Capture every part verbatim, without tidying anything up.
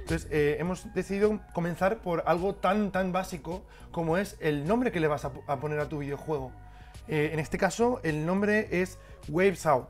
Entonces eh, hemos decidido comenzar por algo tan, tan básico como es el nombre que le vas a, a poner a tu videojuego. Eh, en este caso, el nombre es Waves Out.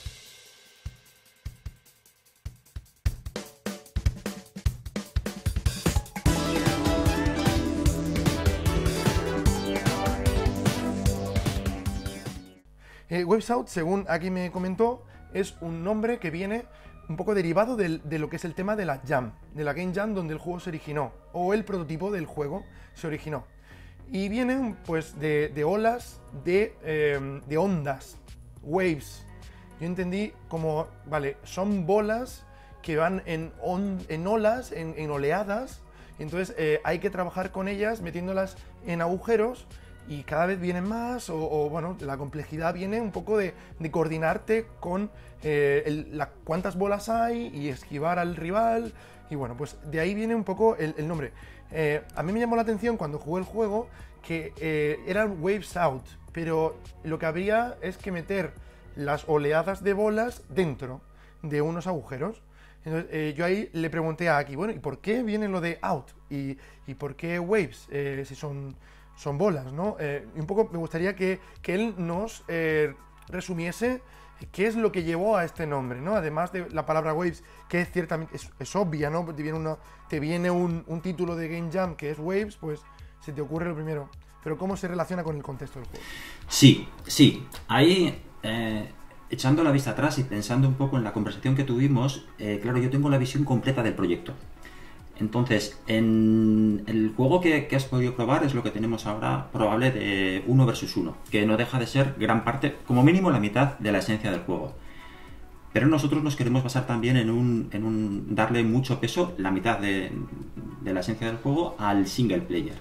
Eh, Waves Out, según aquí me comentó, es un nombre que viene un poco derivado de, de lo que es el tema de la Jam, de la Game Jam donde el juego se originó, o el prototipo del juego se originó. Y vienen pues de, de olas, de, eh, de ondas, waves. Yo entendí como, vale, son bolas que van en, on, en olas, en, en oleadas, y entonces eh, hay que trabajar con ellas metiéndolas en agujeros, y cada vez vienen más, o, o bueno, la complejidad viene un poco de, de coordinarte con eh, el, la, cuántas bolas hay y esquivar al rival, y bueno, pues de ahí viene un poco el, el nombre. Eh, a mí me llamó la atención cuando jugué el juego que eh, eran Waves Out, pero lo que habría es que meter las oleadas de bolas dentro de unos agujeros. Entonces eh, yo ahí le pregunté a Aki, bueno, ¿y por qué viene lo de out? ¿Y, y por qué waves? Eh, si son... son bolas, ¿no? Eh, un poco me gustaría que, que él nos eh, resumiese qué es lo que llevó a este nombre, ¿no? Además de la palabra Waves, que es ciertamente, es, es obvia, ¿no? Te viene, uno, te viene un, un título de Game Jam que es Waves, pues se te ocurre lo primero. Pero ¿cómo se relaciona con el contexto del juego? Sí, sí. Ahí, eh, echando la vista atrás y pensando un poco en la conversación que tuvimos, eh, claro, yo tengo la visión completa del proyecto. Entonces, en el juego que, que has podido probar es lo que tenemos ahora probable de uno versus uno, que no deja de ser gran parte, como mínimo la mitad de la esencia del juego. Pero nosotros nos queremos basar también en un, en un darle mucho peso, la mitad de, de la esencia del juego, al single player.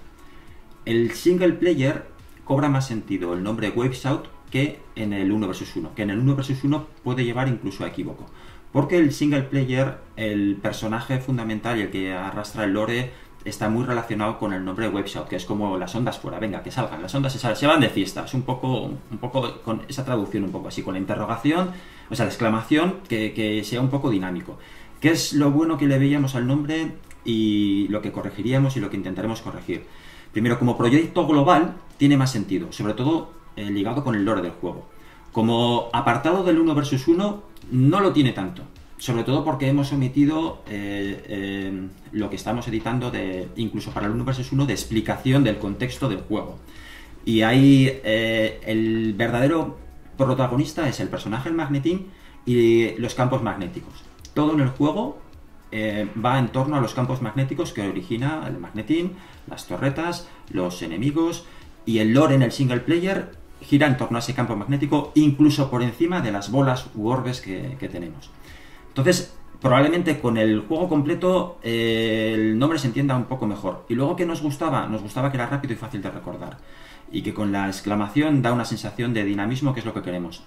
El single player cobra más sentido el nombre Waves Out que en el uno versus uno, que en el uno versus uno puede llevar incluso a equívoco. Porque el single player, el personaje fundamental y el que arrastra el lore, está muy relacionado con el nombre Waves Out, que es como las ondas fuera, venga, que salgan, las ondas se, salen, se van de fiesta, es un poco, un poco con esa traducción un poco así, con la interrogación, o sea, la exclamación, que, que sea un poco dinámico. ¿Qué es lo bueno que le veíamos al nombre y lo que corregiríamos y lo que intentaremos corregir? Primero, como proyecto global, tiene más sentido, sobre todo eh, ligado con el lore del juego. Como apartado del uno versus uno, no lo tiene tanto, sobre todo porque hemos omitido eh, eh, lo que estamos editando, de, incluso para el uno versus uno, de explicación del contexto del juego. Y ahí eh, el verdadero protagonista es el personaje, el Magnetín, y los campos magnéticos. Todo en el juego eh, va en torno a los campos magnéticos que origina el Magnetín, las torretas, los enemigos, y el lore en el single player gira en torno a ese campo magnético, incluso por encima de las bolas u orbes que, que tenemos. Entonces, probablemente con el juego completo eh, el nombre se entienda un poco mejor. Y luego, ¿qué nos gustaba? Nos gustaba que era rápido y fácil de recordar. Y que con la exclamación da una sensación de dinamismo, que es lo que queremos.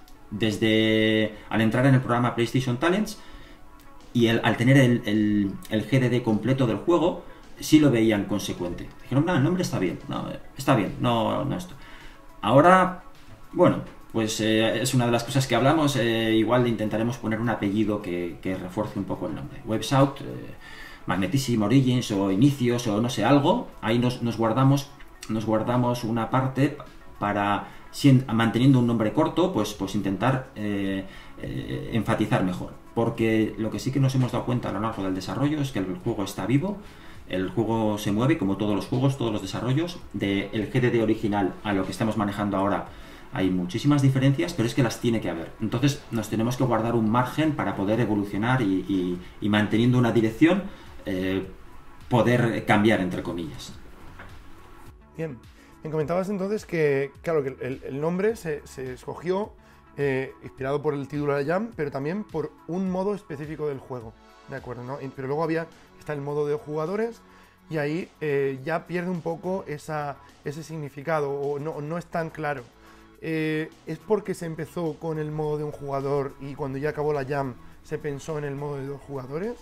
Desde al entrar en el programa PlayStation Talents y el, al tener el, el, el G D D completo del juego, sí lo veían consecuente. Dijeron, no, el nombre está bien, no, está bien, no, no esto. Ahora, bueno, pues eh, es una de las cosas que hablamos, eh, igual intentaremos poner un apellido que, que refuerce un poco el nombre. Waves Out, eh, Magnetism Origins o Inicios o no sé, algo, ahí nos, nos, guardamos, nos guardamos una parte para, si, manteniendo un nombre corto, pues, pues intentar eh, eh, enfatizar mejor. Porque lo que sí que nos hemos dado cuenta a lo largo del desarrollo es que el juego está vivo. El juego se mueve, como todos los juegos, todos los desarrollos. Del G D D original a lo que estamos manejando ahora hay muchísimas diferencias, pero es que las tiene que haber. Entonces nos tenemos que guardar un margen para poder evolucionar y, y, y manteniendo una dirección, eh, poder cambiar, entre comillas. Bien, me comentabas entonces que, claro, que el, el nombre se, se escogió eh, inspirado por el título de la Jam, pero también por un modo específico del juego, ¿de acuerdo? ¿No? Pero luego había... está el modo de jugadores y ahí eh, ya pierde un poco esa, ese significado o no, no es tan claro. Eh, ¿Es porque se empezó con el modo de un jugador y cuando ya acabó la Jam se pensó en el modo de dos jugadores?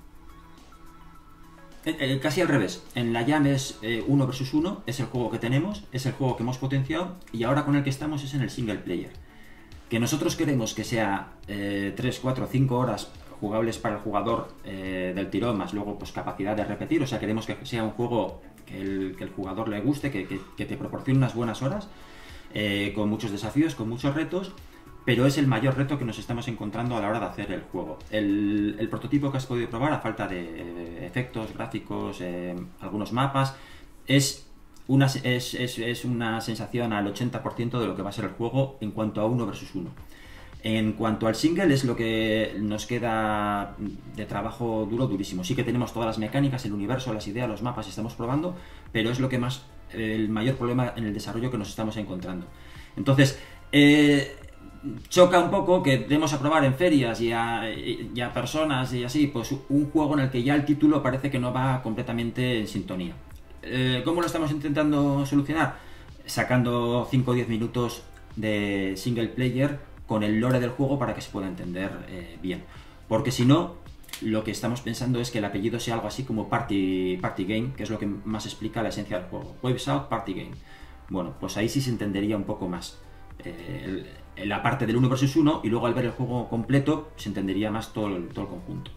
Eh, eh, casi al revés. En la Jam es eh, uno versus uno, es el juego que tenemos, es el juego que hemos potenciado y ahora con el que estamos es en el single player. Que nosotros queremos que sea eh, tres, cuatro, cinco horas jugables para el jugador eh, del tirón, más luego pues capacidad de repetir, o sea, queremos que sea un juego que el, que el jugador le guste, que, que, que te proporcione unas buenas horas, eh, con muchos desafíos, con muchos retos, pero es el mayor reto que nos estamos encontrando a la hora de hacer el juego. El, el prototipo que has podido probar, a falta de efectos, gráficos, eh, algunos mapas, es una, es, es, es una sensación al ochenta por ciento de lo que va a ser el juego en cuanto a uno versus uno. En cuanto al single, es lo que nos queda de trabajo duro, durísimo. Sí que tenemos todas las mecánicas, el universo, las ideas, los mapas, estamos probando, pero es lo que más, el mayor problema en el desarrollo que nos estamos encontrando. Entonces, eh, choca un poco que demos a probar en ferias y a, y a personas y así, pues un juego en el que ya el título parece que no va completamente en sintonía. Eh, ¿Cómo lo estamos intentando solucionar? Sacando cinco o diez minutos de single player con el lore del juego para que se pueda entender eh, bien. Porque si no, lo que estamos pensando es que el apellido sea algo así como Party, Party Game, que es lo que más explica la esencia del juego. Waves Out Party Game. Bueno, pues ahí sí se entendería un poco más eh, el, la parte del uno versus uno, y luego al ver el juego completo se entendería más todo el, todo el conjunto.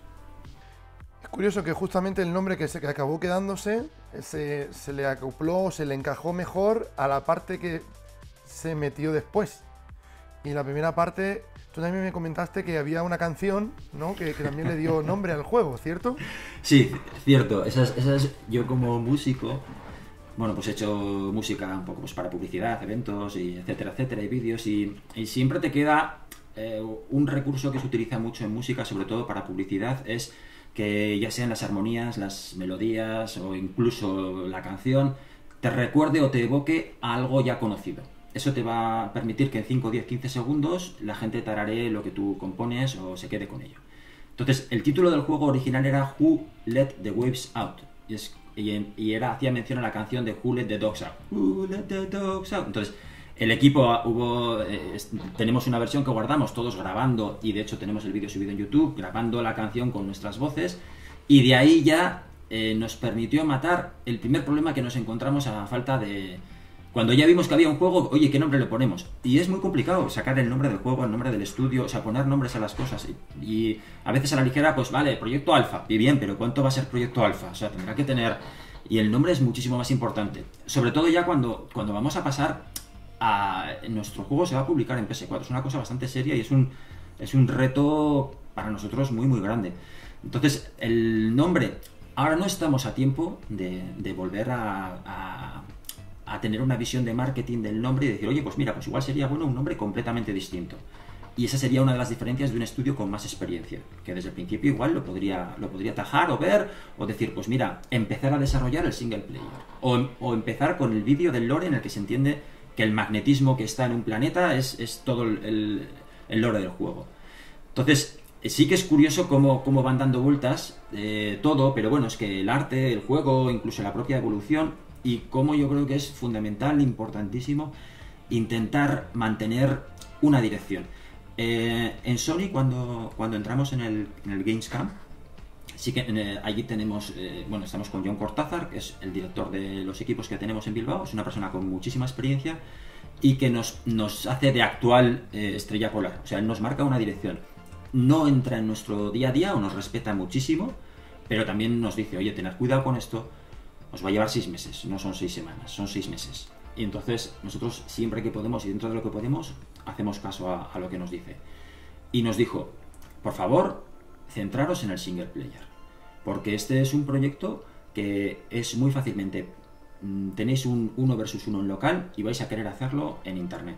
Es curioso que justamente el nombre que se que acabó quedándose se, se le acopló, se le encajó mejor a la parte que se metió después. Y la primera parte, tú también me comentaste que había una canción, ¿no? Que, que también le dio nombre al juego, ¿cierto? Sí, cierto. Esa es, esa es, yo como músico, bueno, pues he hecho música un poco pues para publicidad, eventos, y etcétera, etcétera, y vídeos, y, y siempre te queda eh, un recurso que se utiliza mucho en música, sobre todo para publicidad, es que ya sean las armonías, las melodías o incluso la canción, te recuerde o te evoque a algo ya conocido. Eso te va a permitir que en cinco, diez, quince segundos la gente tararee lo que tú compones o se quede con ello. Entonces, el título del juego original era Who Let the Waves Out. Y, es, y, y era, hacía mención a la canción de Who Let the Dogs Out. Who Let the Dogs Out. Entonces, el equipo hubo... Eh, tenemos una versión que guardamos todos grabando, y de hecho tenemos el vídeo subido en YouTube, grabando la canción con nuestras voces, y de ahí ya eh, nos permitió matar el primer problema que nos encontramos a falta de... Cuando ya vimos que había un juego, oye, ¿qué nombre le ponemos? Y es muy complicado sacar el nombre del juego, el nombre del estudio, o sea, poner nombres a las cosas. Y, y a veces a la ligera, pues vale, Proyecto Alfa, y bien, pero ¿cuánto va a ser Proyecto Alfa? O sea, tendrá que tener... Y el nombre es muchísimo más importante. Sobre todo ya cuando, cuando vamos a pasar a... Nuestro juego se va a publicar en P S cuatro. Es una cosa bastante seria y es un, es un reto para nosotros muy, muy grande. Entonces, el nombre... Ahora no estamos a tiempo de, de volver a... a a tener una visión de marketing del nombre y decir, oye, pues mira, pues igual sería bueno un nombre completamente distinto. Y esa sería una de las diferencias de un estudio con más experiencia, que desde el principio igual lo podría, lo podría tajar o ver, o decir, pues mira, empezar a desarrollar el single player. O, o empezar con el vídeo del lore en el que se entiende que el magnetismo que está en un planeta es, es todo el, el, el lore del juego. Entonces, sí que es curioso cómo, cómo van dando vueltas eh, todo, pero bueno, es que el arte, el juego, incluso la propia evolución... Y como yo creo que es fundamental, importantísimo, intentar mantener una dirección. Eh, en Sony, cuando, cuando entramos en el, en el Gamescom, sí que eh, allí tenemos, eh, bueno, estamos con John Cortázar, que es el director de los equipos que tenemos en Bilbao, es una persona con muchísima experiencia y que nos, nos hace de actual eh, estrella polar. O sea, él nos marca una dirección. No entra en nuestro día a día o nos respeta muchísimo, pero también nos dice, oye, tened cuidado con esto. Os va a llevar seis meses, no son seis semanas, son seis meses. Y entonces nosotros siempre que podemos y dentro de lo que podemos, hacemos caso a, a lo que nos dice. Y nos dijo, por favor, centraros en el single player. Porque este es un proyecto que es muy fácilmente... Tenéis un uno versus uno en local y vais a querer hacerlo en internet.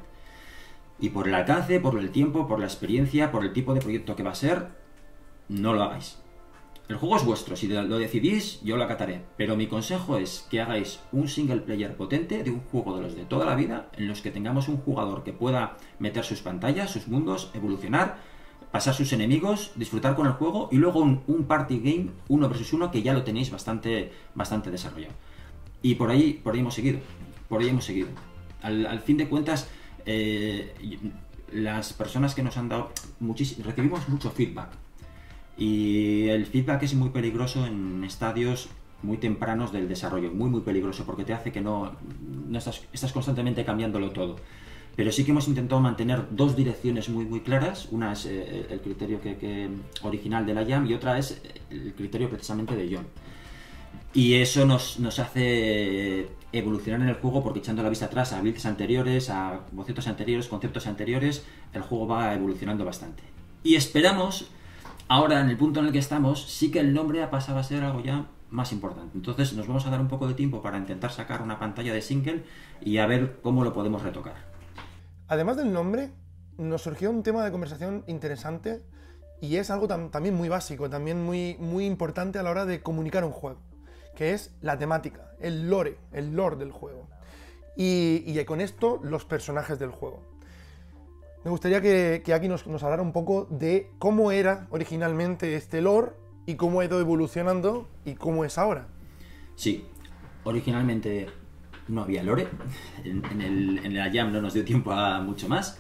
Y por el alcance, por el tiempo, por la experiencia, por el tipo de proyecto que va a ser, no lo hagáis. El juego es vuestro, si lo decidís, yo lo acataré. Pero mi consejo es que hagáis un single player potente de un juego de los de toda la vida, en los que tengamos un jugador que pueda meter sus pantallas, sus mundos, evolucionar, pasar sus enemigos, disfrutar con el juego, y luego un, un party game uno versus uno que ya lo tenéis bastante, bastante desarrollado. Y por ahí, por ahí hemos seguido. Por ahí hemos seguido. Al, al fin de cuentas, eh, las personas que nos han dado muchísimo, recibimos mucho feedback. Y el feedback es muy peligroso en estadios muy tempranos del desarrollo, muy muy peligroso, porque te hace que no, no estás, estás constantemente cambiándolo todo. pero sí que hemos intentado mantener dos direcciones muy muy claras. Una es eh, el criterio que, que, original de la Jam y otra es el criterio precisamente de John. Y eso nos, nos hace evolucionar en el juego, porque echando la vista atrás a builds anteriores, a bocetos anteriores, conceptos anteriores, el juego va evolucionando bastante. Y esperamos, ahora en el punto en el que estamos, sí que el nombre ha pasado a ser algo ya más importante. Entonces nos vamos a dar un poco de tiempo para intentar sacar una pantalla de single y a ver cómo lo podemos retocar. Además del nombre, nos surgió un tema de conversación interesante y es algo tam también muy básico, también muy, muy importante a la hora de comunicar un juego, que es la temática, el lore, el lore del juego. Y, y con esto, los personajes del juego. Me gustaría que, que aquí nos, nos hablara un poco de cómo era originalmente este lore y cómo ha ido evolucionando y cómo es ahora. Sí, originalmente no había lore, en, en, el, en la Jam no nos dio tiempo a mucho más,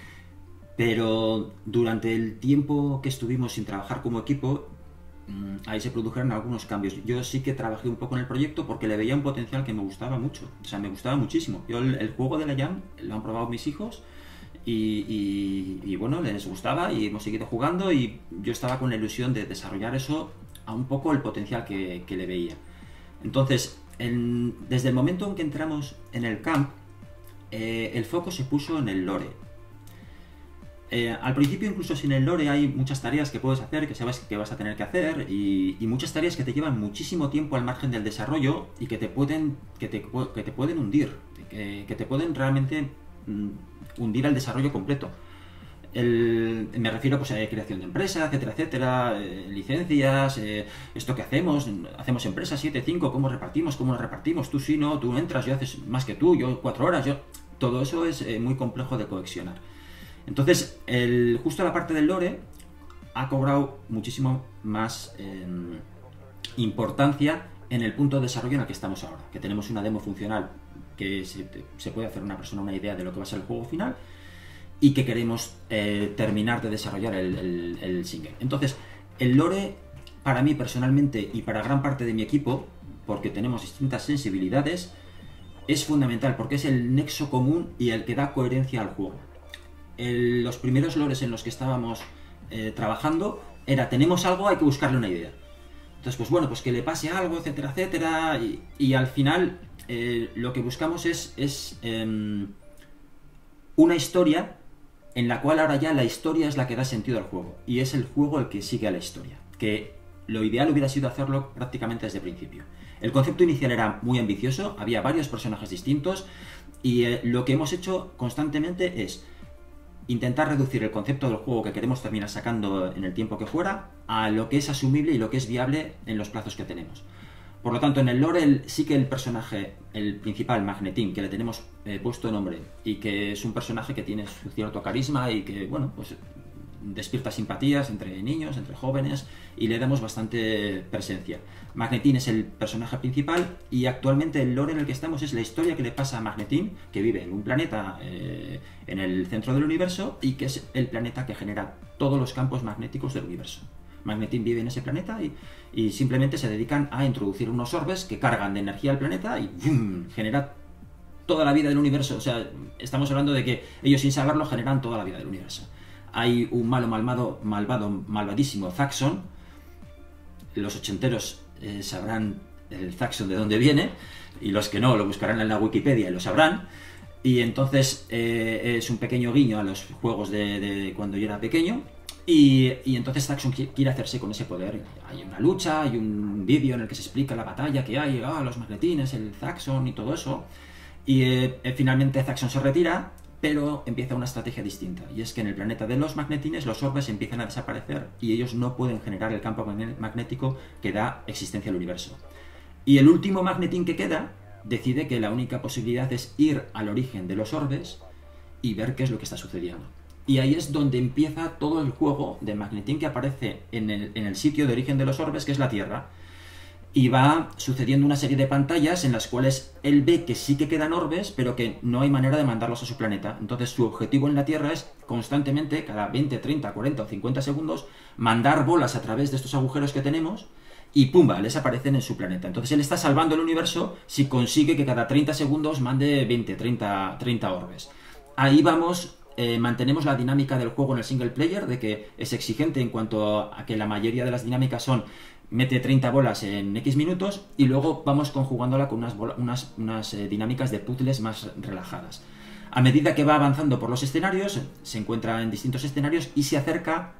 pero durante el tiempo que estuvimos sin trabajar como equipo, ahí se produjeron algunos cambios. Yo sí que trabajé un poco en el proyecto porque le veía un potencial que me gustaba mucho, o sea, me gustaba muchísimo. Yo el, el juego de la Jam lo han probado mis hijos y, y, y bueno, les gustaba y hemos seguido jugando y yo estaba con la ilusión de desarrollar eso a un poco el potencial que, que le veía. Entonces, en, desde el momento en que entramos en el camp, eh, el foco se puso en el lore. Eh, al principio, incluso sin el lore, hay muchas tareas que puedes hacer, que sabes que vas a tener que hacer, y, y muchas tareas que te llevan muchísimo tiempo al margen del desarrollo y que te pueden, que te, que te pueden hundir, que, que te pueden realmente mm, hundir el desarrollo completo. El, me refiero pues, a creación de empresa, etcétera, etcétera, eh, licencias, eh, esto que hacemos, hacemos empresa siete, cinco, cómo repartimos, cómo nos repartimos, tú sí, no, tú entras, yo haces más que tú, yo cuatro horas, yo... Todo eso es eh, muy complejo de coexionar. Entonces, el, justo la parte del lore ha cobrado muchísimo más eh, importancia en el punto de desarrollo en el que estamos ahora, que tenemos una demo funcional que se, se puede hacer una persona una idea de lo que va a ser el juego final y que queremos eh, terminar de desarrollar el, el, el single. Entonces, el lore, para mí personalmente y para gran parte de mi equipo, porque tenemos distintas sensibilidades, es fundamental porque es el nexo común y el que da coherencia al juego. El, los primeros lores en los que estábamos eh, trabajando era, tenemos algo, hay que buscarle una idea. Entonces, pues bueno, pues que le pase algo, etcétera, etcétera, y, y al final eh, lo que buscamos es, es eh, una historia en la cual ahora ya la historia es la que da sentido al juego, y es el juego el que sigue a la historia, que lo ideal hubiera sido hacerlo prácticamente desde el principio. El concepto inicial era muy ambicioso, había varios personajes distintos, y eh, lo que hemos hecho constantemente es intentar reducir el concepto del juego que queremos terminar sacando en el tiempo que fuera a lo que es asumible y lo que es viable en los plazos que tenemos. Por lo tanto, en el lore el, sí que el personaje, el principal, Magnetín, que le tenemos eh, puesto nombre y que es un personaje que tiene su cierto carisma y que, bueno, pues despierta simpatías entre niños, entre jóvenes, y le damos bastante presencia. Magnetín es el personaje principal y actualmente el lore en el que estamos es la historia que le pasa a Magnetín, que vive en un planeta eh, en el centro del universo y que es el planeta que genera todos los campos magnéticos del universo. Magnetín vive en ese planeta y, y simplemente se dedican a introducir unos orbes que cargan de energía al planeta y ¡bum!, genera toda la vida del universo. O sea, estamos hablando de que ellos sin saberlo generan toda la vida del universo. Hay un malo malvado, malvado, malvadísimo Zaxxon. Los ochenteros eh, sabrán el Zaxxon de dónde viene, y los que no lo buscarán en la Wikipedia y lo sabrán. Y entonces eh, es un pequeño guiño a los juegos de, de cuando yo era pequeño. Y, y entonces Zaxxon quiere hacerse con ese poder. Hay una lucha, hay un vídeo en el que se explica la batalla que hay, ah, los magnetines, el Zaxxon y todo eso. Y eh, finalmente Zaxxon se retira, pero empieza una estrategia distinta, y es que en el planeta de los magnetines los orbes empiezan a desaparecer y ellos no pueden generar el campo magnético que da existencia al universo. Y el último magnetín que queda decide que la única posibilidad es ir al origen de los orbes y ver qué es lo que está sucediendo. Y ahí es donde empieza todo el juego de Magnetín, que aparece en el, en el sitio de origen de los orbes, que es la Tierra. Y va sucediendo una serie de pantallas en las cuales él ve que sí que quedan orbes, pero que no hay manera de mandarlos a su planeta. Entonces su objetivo en la Tierra es constantemente, cada veinte, treinta, cuarenta o cincuenta segundos, mandar bolas a través de estos agujeros que tenemos y ¡pumba!, les aparecen en su planeta. Entonces él está salvando el universo si consigue que cada treinta segundos mande veinte, treinta, treinta orbes. ahí vamos, eh, mantenemos la dinámica del juego en el single player, de que es exigente en cuanto a que la mayoría de las dinámicas son mete treinta bolas en X minutos, y luego vamos conjugándola con unas, bola, unas, unas eh, dinámicas de puzzles más relajadas. A medida que va avanzando por los escenarios, se encuentra en distintos escenarios y se acerca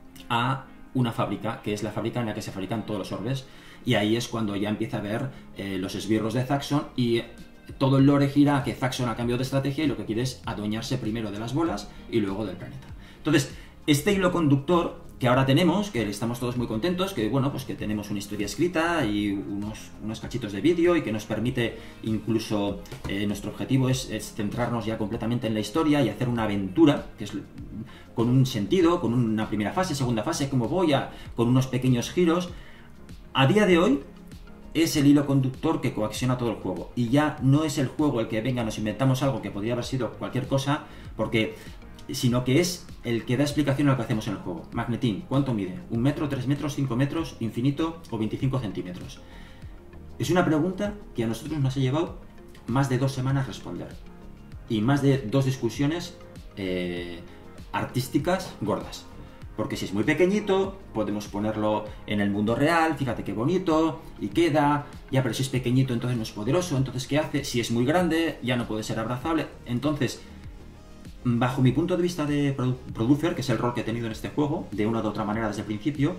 a una fábrica, que es la fábrica en la que se fabrican todos los orbes, y ahí es cuando ya empieza a ver eh, los esbirros de Zaxxon, y todo el lore gira a que Zaxxon ha cambiado de estrategia y lo que quiere es adueñarse primero de las bolas y luego del planeta. Entonces, este hilo conductor que ahora tenemos, que estamos todos muy contentos, que bueno, pues que tenemos una historia escrita y unos, unos cachitos de vídeo, y que nos permite incluso, eh, nuestro objetivo es, es centrarnos ya completamente en la historia y hacer una aventura, que es con un sentido, con una primera fase, segunda fase, como voy a, con unos pequeños giros. A día de hoy es el hilo conductor que coacciona todo el juego, y ya no es el juego el que venga, nos inventamos algo que podría haber sido cualquier cosa, porque sino que es el que da explicación a lo que hacemos en el juego. Magnetín, ¿cuánto mide? ¿Un metro, tres metros, cinco metros, infinito o veinticinco centímetros? Es una pregunta que a nosotros nos ha llevado más de dos semanas responder, y más de dos discusiones eh, artísticas gordas. Porque si es muy pequeñito, podemos ponerlo en el mundo real, fíjate qué bonito, y queda, ya, pero si es pequeñito entonces no es poderoso, entonces ¿qué hace? Si es muy grande, ya no puede ser abrazable. Entonces, bajo mi punto de vista de produ producer, que es el rol que he tenido en este juego, de una u otra manera desde el principio,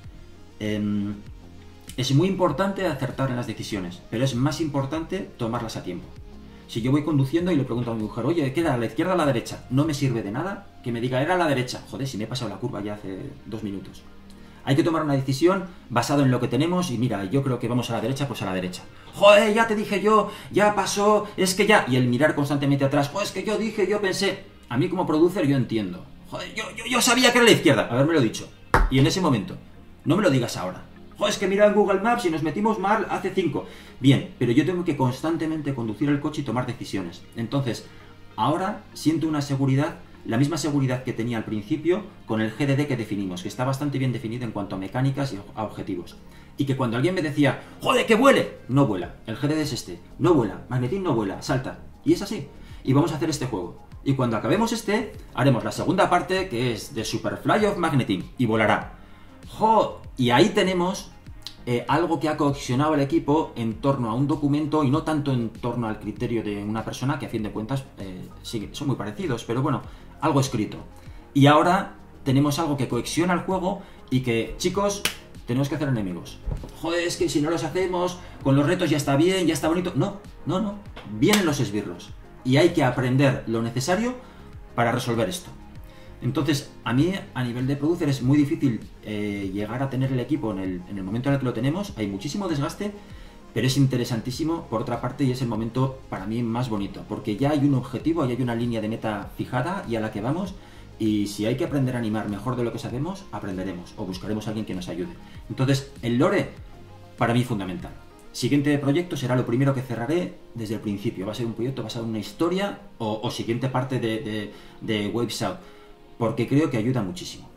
eh, es muy importante acertar en las decisiones, pero es más importante tomarlas a tiempo. Si yo voy conduciendo y le pregunto a mi mujer, oye, ¿queda a la izquierda o a la derecha? No me sirve de nada que me diga, era a la derecha. Joder, si me he pasado la curva ya hace dos minutos. Hay que tomar una decisión basado en lo que tenemos, y mira, yo creo que vamos a la derecha, pues a la derecha. Joder, ya te dije yo, ya pasó, es que ya... Y el mirar constantemente atrás, joder, es que yo dije, yo pensé... A mí como producer yo entiendo. Joder, yo, yo, yo sabía que era la izquierda, haberme lo dicho. Y en ese momento, no me lo digas ahora. Joder, es que mira en Google Maps y nos metimos mal hace cinco. Bien, pero yo tengo que constantemente conducir el coche y tomar decisiones. Entonces, ahora siento una seguridad, la misma seguridad que tenía al principio con el G D D que definimos, que está bastante bien definido en cuanto a mecánicas y a objetivos. Y que cuando alguien me decía, joder, que vuele, no vuela. El G D D es este, no vuela, Magnetín no vuela, salta. Y es así. Y vamos a hacer este juego. Y cuando acabemos este, haremos la segunda parte, que es de Superfly of Magnetín, y volará. ¡Jo! Y ahí tenemos eh, algo que ha coaccionado al equipo en torno a un documento, y no tanto en torno al criterio de una persona, que a fin de cuentas eh, sí, son muy parecidos, pero bueno, algo escrito. Y ahora tenemos algo que coacciona al juego, y que, chicos, tenemos que hacer enemigos. Joder, es que si no los hacemos, con los retos ya está bien, ya está bonito. No, no, no. Vienen los esbirros. Y hay que aprender lo necesario para resolver esto. Entonces, a mí, a nivel de producer, es muy difícil eh, llegar a tener el equipo en el, en el momento en el que lo tenemos. Hay muchísimo desgaste, pero es interesantísimo, por otra parte, y es el momento para mí más bonito, porque ya hay un objetivo, ya hay una línea de meta fijada y a la que vamos, y si hay que aprender a animar mejor de lo que sabemos, aprenderemos, o buscaremos a alguien que nos ayude. Entonces, el lore, para mí, es fundamental. Siguiente proyecto será lo primero que cerraré desde el principio. Va a ser un proyecto basado en una historia, o, o siguiente parte de, de, de Waves Out, porque creo que ayuda muchísimo.